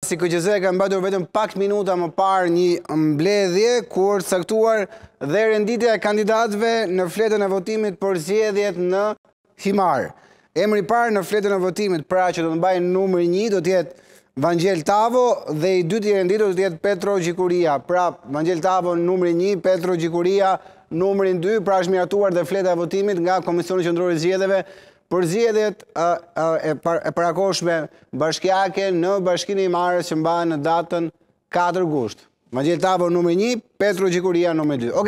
si KQZ ka mbatur vetëm pak minuta më parë një mbledhje kur caktuar dhe renditja e kandidatëve në fletën e votimit për zgjedhjet në Himar. Emri i parë në fletën e votimit, pra që do të mbajë numri 1 do të jetë Vangjel Tavo dhe i dyti i renditur do të jetë Petro Gjikuria. Pra Vangjel Tavo numri 1, Petro Gjikuria numrin 2, pra është miratuar dhe fleta e votimit nga Komisioni Qendror i Zgjedhjeve për zgjedhjet e parakohshme bashkiake në Bashkinë e Himarës që mbahen në datën 4 gusht. Vangjel Tavo numri 1, Petro Gjikuria numri 2.